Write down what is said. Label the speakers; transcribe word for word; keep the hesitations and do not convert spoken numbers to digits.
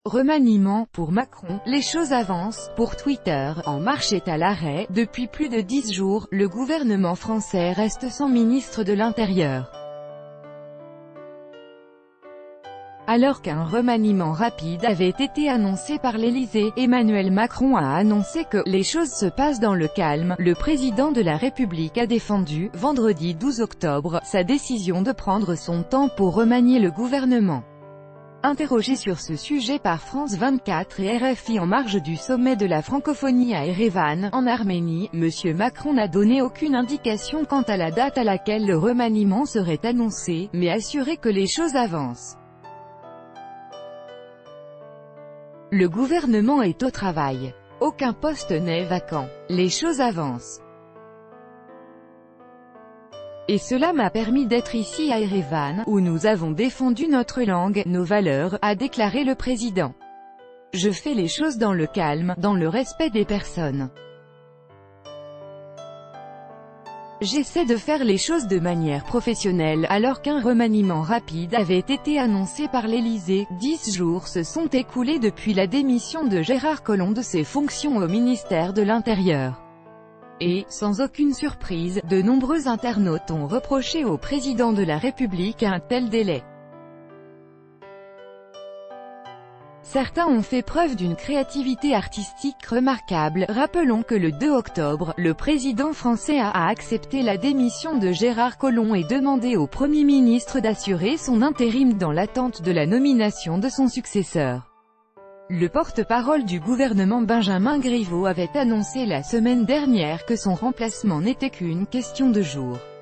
Speaker 1: Remaniement, pour Macron, les choses avancent. Pour Twitter, En Marche est à l'arrêt. Depuis plus de dix jours, le gouvernement français reste sans ministre de l'Intérieur. Alors qu'un remaniement rapide avait été annoncé par l'Élysée, Emmanuel Macron a annoncé que « les choses se passent dans le calme ». Le président de la République a défendu, vendredi douze octobre, sa décision de prendre son temps pour remanier le gouvernement. Interrogé sur ce sujet par France vingt-quatre et R F I en marge du sommet de la francophonie à Erevan, en Arménie, M. Macron n'a donné aucune indication quant à la date à laquelle le remaniement serait annoncé, mais assuré que les choses avancent. Le gouvernement est au travail. Aucun poste n'est vacant. Les choses avancent. Et cela m'a permis d'être ici à Erevan, où nous avons défendu notre langue, nos valeurs, a déclaré le président. Je fais les choses dans le calme, dans le respect des personnes. J'essaie de faire les choses de manière professionnelle. Alors qu'un remaniement rapide avait été annoncé par l'Élysée, dix jours se sont écoulés depuis la démission de Gérard Collomb de ses fonctions au ministère de l'Intérieur. Et, sans aucune surprise, de nombreux internautes ont reproché au président de la République un tel délai. Certains ont fait preuve d'une créativité artistique remarquable. Rappelons que le deux octobre, le président français a accepté la démission de Gérard Collomb et demandé au Premier ministre d'assurer son intérim dans l'attente de la nomination de son successeur. Le porte-parole du gouvernement Benjamin Griveaux avait annoncé la semaine dernière que son remplacement n'était qu'une question de jours.